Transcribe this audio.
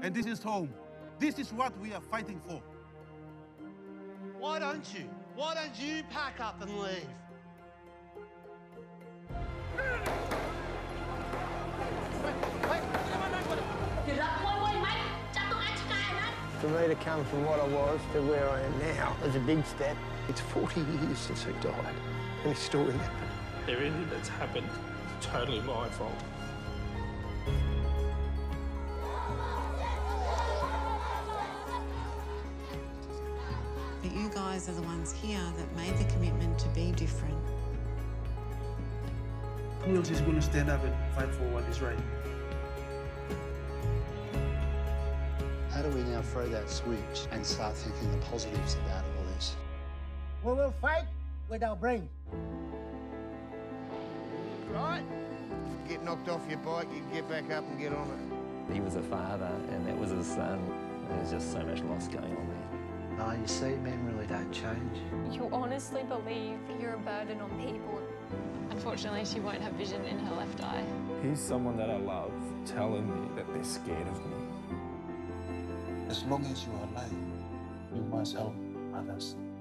And this is home. This is what we are fighting for. Why don't you pack up and leave? For me to come from what I was to where I am now is a big step. It's 40 years since he died, and he's still remembered. Everything that's happened is totally my fault. But you guys are the ones here that made the commitment to be different. Who else is going to stand up and fight for what is right? How do we now throw that switch and start thinking the positives about all this? We will fight with our brain. Right? Get knocked off your bike, you get back up and get on it. He was a father and that was his son. There's just so much loss going on there. No, you see, men really don't change. You honestly believe you're a burden on people. Unfortunately, she won't have vision in her left eye. He's someone that I love telling me that they're scared of me. As long as you are alive, you must help others.